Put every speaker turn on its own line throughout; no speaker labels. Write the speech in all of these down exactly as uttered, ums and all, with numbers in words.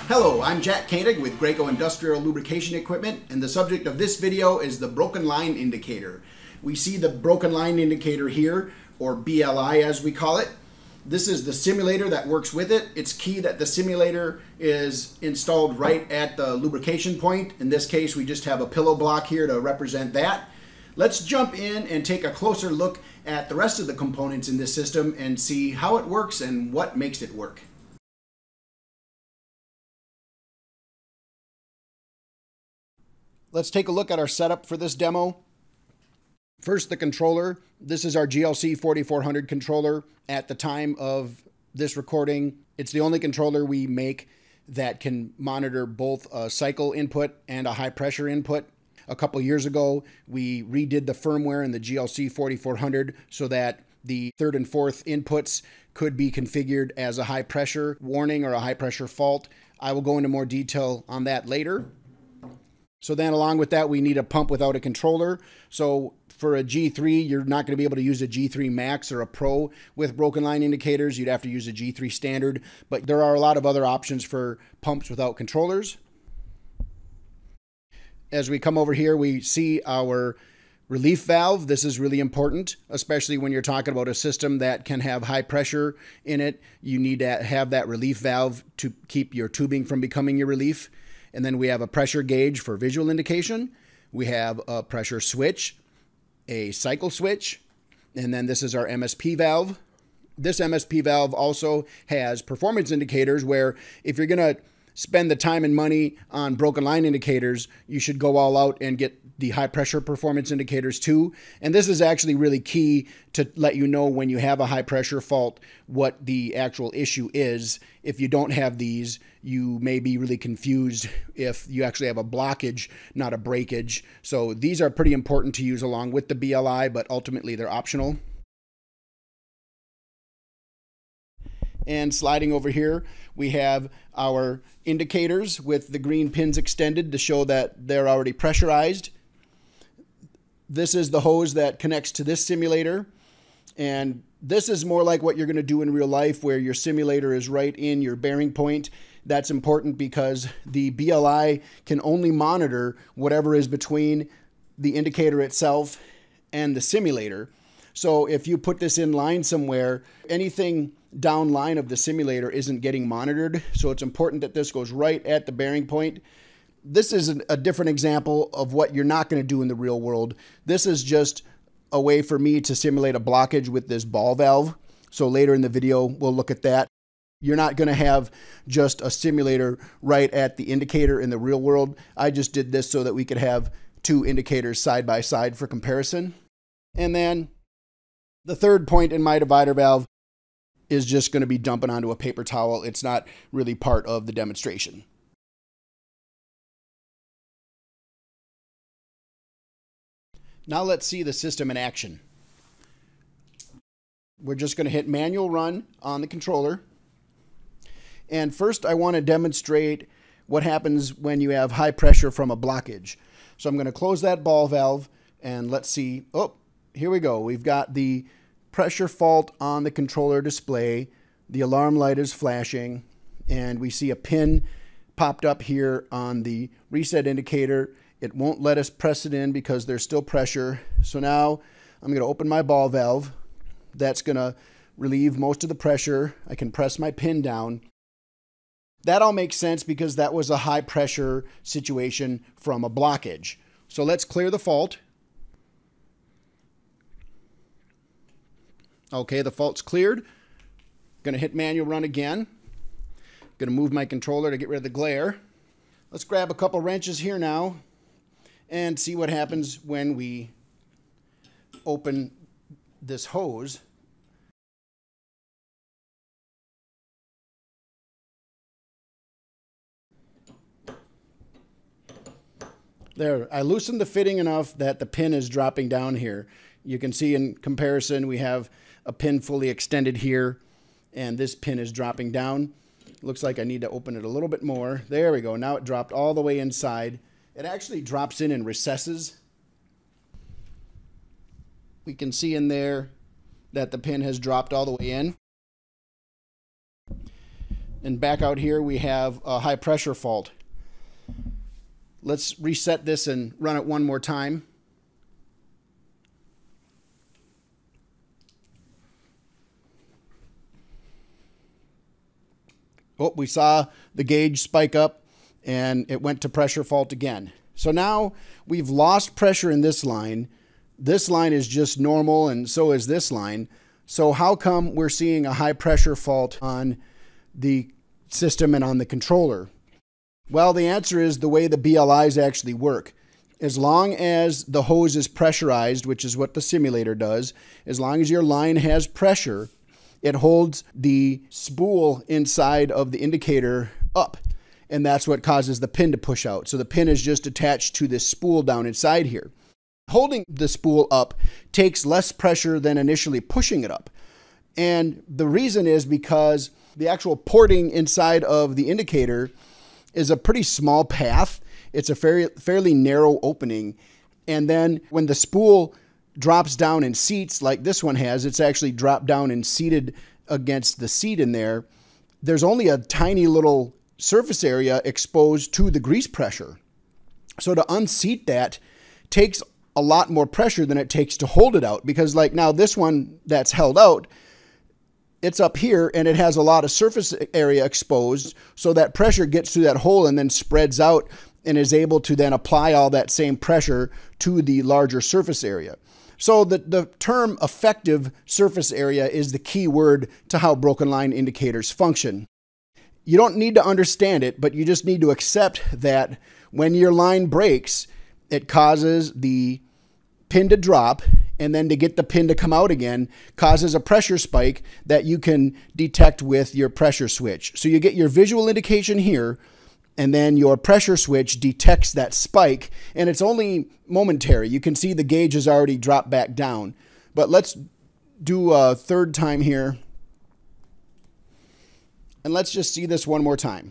Hello, I'm Jack Koenig with Graco Industrial Lubrication Equipment, and the subject of this video is the Broken Line Indicator. We see the Broken Line Indicator here, or B L I as we call it. This is the simulator that works with it. It's key that the simulator is installed right at the lubrication point. In this case, we just have a pillow block here to represent that. Let's jump in and take a closer look at the rest of the components in this system and see how it works and what makes it work. Let's take a look at our setup for this demo. First, the controller. This is our G L C forty-four hundred controller. At the time of this recording, it's the only controller we make that can monitor both a cycle input and a high pressure input. A couple years ago, we redid the firmware in the G L C forty-four hundred so that the third and fourth inputs could be configured as a high pressure warning or a high pressure fault. I will go into more detail on that later. So then along with that, we need a pump without a controller. So for a G three, you're not going to be able to use a G three Max or a Pro with broken line indicators. You'd have to use a G three Standard, but there are a lot of other options for pumps without controllers. As we come over here, we see our relief valve. This is really important, especially when you're talking about a system that can have high pressure in it. You need to have that relief valve to keep your tubing from becoming your relief. And then we have a pressure gauge for visual indication. We have a pressure switch, a cycle switch, and then this is our M S P valve. This M S P valve also has performance indicators where if you're going to spend the time and money on broken line indicators, you should go all out and get the high pressure performance indicators too. And this is actually really key to let you know when you have a high pressure fault what the actual issue is. If you don't have these, you may be really confused if you actually have a blockage, not a breakage. So these are pretty important to use along with the B L I, but ultimately they're optional. And sliding over here, we have our indicators with the green pins extended to show that they're already pressurized. This is the hose that connects to this simulator. And this is more like what you're going to do in real life where your simulator is right in your bearing point. That's important because the B L I can only monitor whatever is between the indicator itself and the simulator. So if you put this in line somewhere, anything down line of the simulator isn't getting monitored. So it's important that this goes right at the bearing point. This is a different example of what you're not going to do in the real world. This is just a way for me to simulate a blockage with this ball valve. So later in the video, we'll look at that. You're not going to have just a simulator right at the indicator in the real world. I just did this so that we could have two indicators side by side for comparison. And then the third point in my divider valve is just going to be dumping onto a paper towel. It's not really part of the demonstration. Now let's see the system in action. We're just going to hit manual run on the controller. And first I want to demonstrate what happens when you have high pressure from a blockage. So I'm going to close that ball valve and let's see. Oh, here we go. We've got the pressure fault on the controller display. The alarm light is flashing and we see a pin popped up here on the reset indicator. It won't let us press it in because there's still pressure. So now I'm going to open my ball valve. That's going to relieve most of the pressure. I can press my pin down. That all makes sense because that was a high pressure situation from a blockage. So let's clear the fault. Okay, the fault's cleared. Going to hit manual run again. Going to move my controller to get rid of the glare. Let's grab a couple wrenches here now and see what happens when we open this hose. There, I loosened the fitting enough that the pin is dropping down here. You can see in comparison we have a pin fully extended here and this pin is dropping down. Looks like I need to open it a little bit more. There we go. Now it dropped all the way inside. It actually drops in and recesses. We can see in there that the pin has dropped all the way in. And back out here we have a high pressure fault. Let's reset this and run it one more time. Oh, we saw the gauge spike up and it went to pressure fault again. So now we've lost pressure in this line. This line is just normal and so is this line. So how come we're seeing a high pressure fault on the system and on the controller? Well, the answer is the way the B L Is actually work. As long as the hose is pressurized, which is what the simulator does, as long as your line has pressure, it holds the spool inside of the indicator up. And that's what causes the pin to push out. So the pin is just attached to this spool down inside here. Holding the spool up takes less pressure than initially pushing it up. And the reason is because the actual porting inside of the indicator is a pretty small path. It's a fairly, fairly narrow opening. And then when the spool drops down and seats like this one has, it's actually dropped down and seated against the seat in there. There's only a tiny little surface area exposed to the grease pressure. So to unseat that takes a lot more pressure than it takes to hold it out, because like now this one that's held out, it's up here and it has a lot of surface area exposed, so that pressure gets through that hole and then spreads out and is able to then apply all that same pressure to the larger surface area. So the, the term effective surface area is the key word to how broken line indicators function. You don't need to understand it, but you just need to accept that when your line breaks, it causes the pin to drop, and then to get the pin to come out again causes a pressure spike that you can detect with your pressure switch. So you get your visual indication here, and then your pressure switch detects that spike, and it's only momentary. You can see the gauge has already dropped back down. But let's do a third time here, and let's just see this one more time.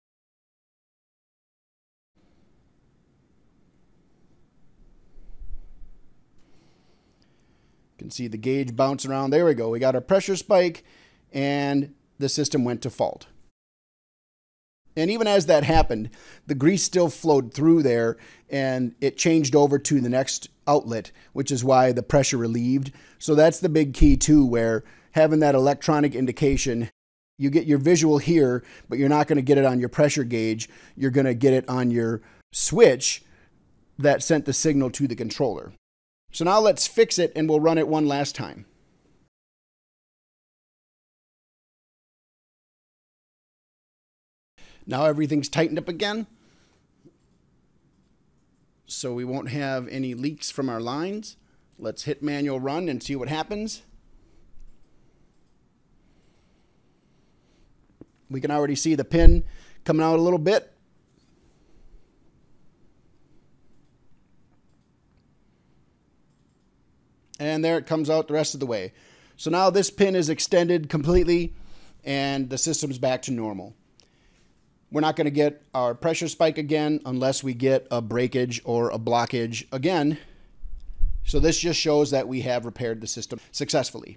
You can see the gauge bounce around. There we go. We got our pressure spike, and the system went to fault. And even as that happened, the grease still flowed through there, and it changed over to the next outlet, which is why the pressure relieved. So that's the big key too, where having that electronic indication, you get your visual here, but you're not going to get it on your pressure gauge. You're going to get it on your switch that sent the signal to the controller. So now let's fix it, and we'll run it one last time. Now everything's tightened up again, so we won't have any leaks from our lines. Let's hit manual run and see what happens. We can already see the pin coming out a little bit. And there it comes out the rest of the way. So now this pin is extended completely, and the system's back to normal. We're not going to get our pressure spike again unless we get a breakage or a blockage again. So this just shows that we have repaired the system successfully.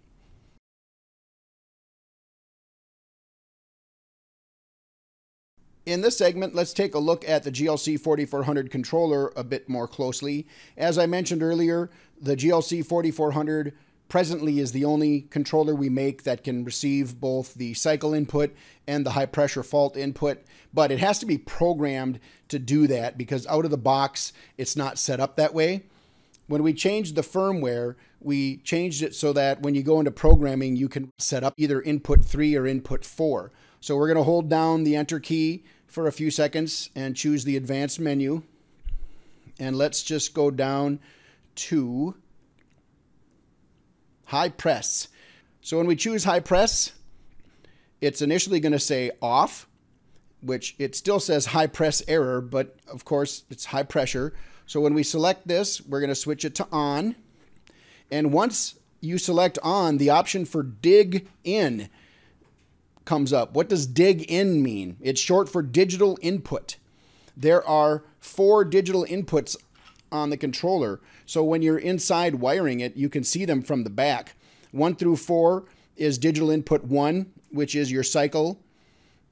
In this segment, let's take a look at the G L C forty-four hundred controller a bit more closely. As I mentioned earlier, the G L C forty-four hundred presently is the only controller we make that can receive both the cycle input and the high pressure fault input, but it has to be programmed to do that because out of the box, it's not set up that way. When we changed the firmware, we changed it so that when you go into programming, you can set up either input three or input four. So we're going to hold down the enter key for a few seconds and choose the advanced menu. And let's just go down to high press. So when we choose high press, it's initially going to say off, which it still says high press error, but of course it's high pressure. So when we select this, we're going to switch it to on. And once you select on, the option for dig in comes up. What does dig in mean? It's short for digital input. There are four digital inputs on the controller. So when you're inside wiring it, you can see them from the back. One through four is digital input one, which is your cycle.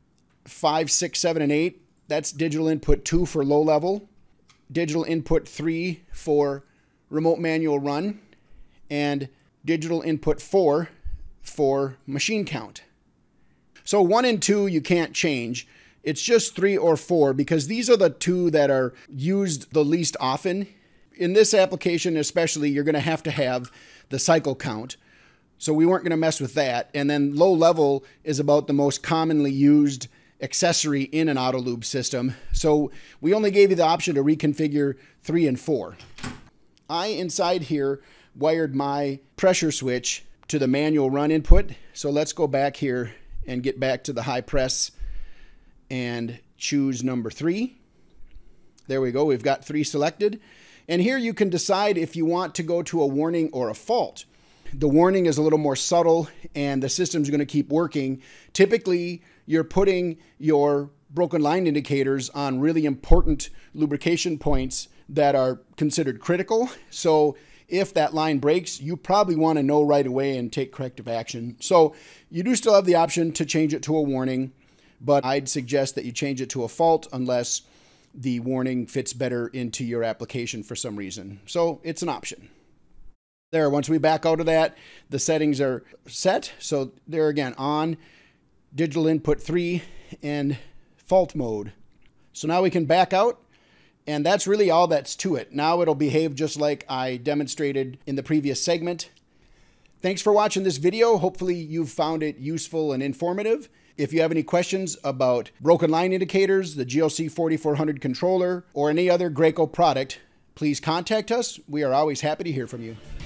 five, six, seven, and eight, that's digital input two for low level, digital input three for remote manual run, and digital input four for machine count. So one and two you can't change. It's just three or four because these are the two that are used the least often. In this application especially, you're going to have to have the cycle count. So we weren't going to mess with that. And then low level is about the most commonly used accessory in an auto lube system. So we only gave you the option to reconfigure three and four. I, inside here, wired my pressure switch to the manual run input. So let's go back here and get back to the high press and choose number three. There we go. We've got three selected. And here you can decide if you want to go to a warning or a fault. The warning is a little more subtle and the system's going to keep working. Typically, you're putting your broken line indicators on really important lubrication points that are considered critical. So if that line breaks, you probably want to know right away and take corrective action. So you do still have the option to change it to a warning, but I'd suggest that you change it to a fault unless the warning fits better into your application for some reason. So it's an option. There, once we back out of that, the settings are set. So there again, on, digital input three, and fault mode. So now we can back out, and that's really all that's to it. Now it'll behave just like I demonstrated in the previous segment. Thanks for watching this video. Hopefully you've found it useful and informative. If you have any questions about broken line indicators, the G L C forty-four hundred controller, or any other Graco product, please contact us. We are always happy to hear from you.